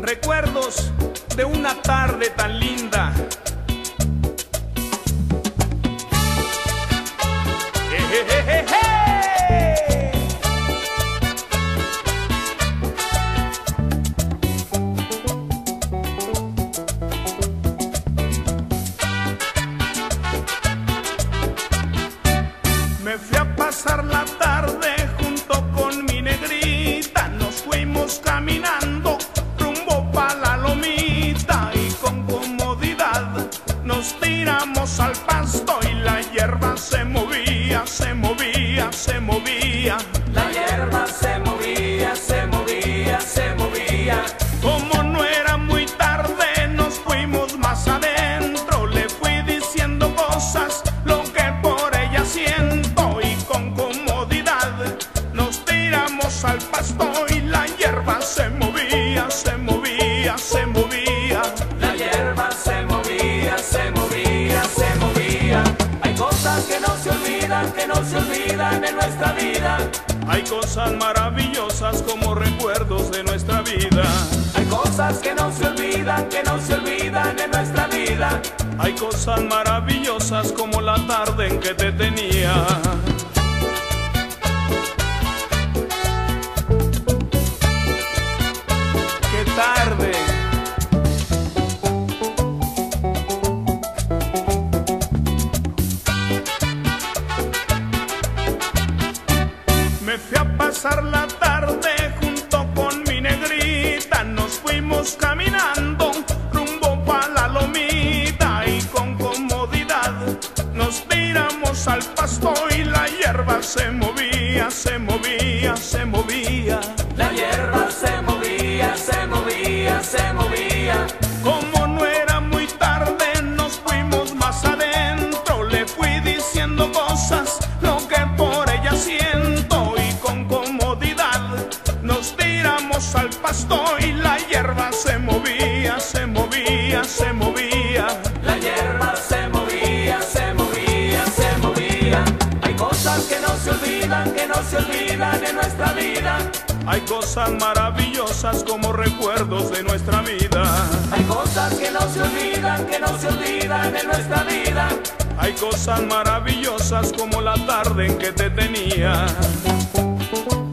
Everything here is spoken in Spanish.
recuerdos de una tarde tan linda. Me fui a pasar la tarde junto con mi negrita, nos fuimos caminando rumbo pa' la lomita y con comodidad nos tiramos al pasto y la hierba se movía, se movía, se movía. La hierba se movía, se movía, se movía. Como no era muy tarde nos fuimos más adentro, le fui diciendo cosas, lo que por ella siento y con comodidad nos tiramos al pasto y la hierba se movía, se movía, se movía. La hierba se movía, se movía, se movía. Hay cosas que no se olvidan, que no se olvidan en nuestra vida. Hay cosas maravillosas como recuerdos de nuestra vida. Hay cosas que no se olvidan, que no se olvidan en nuestra vida. Hay cosas maravillosas como la tarde en que te tenía. ¡Qué tarde! Me fui a pasar la tarde junto con mi negrita, nos fuimos caminando rumbo pa' la lomita y con comodidad nos tiramos al pasto y la hierba se movía, se movía, se movía. La hierba se movía, se movía, se movía. Como no era muy tarde nos fuimos más adentro, le fui diciendo cosas, lo que por ella siento y con comodidad nos tiramos al pasto y la hierba se movía, se movía, se movía. La hierba se movía, se movía, se movía. Hay cosas que no se olvidan, que no se olvidan en nuestra vida. Hay cosas maravillosas como recuerdos de nuestra vida. Hay cosas que no se olvidan, que no se olvidan en nuestra vida. Hay cosas maravillosas como la tarde en que te tenía.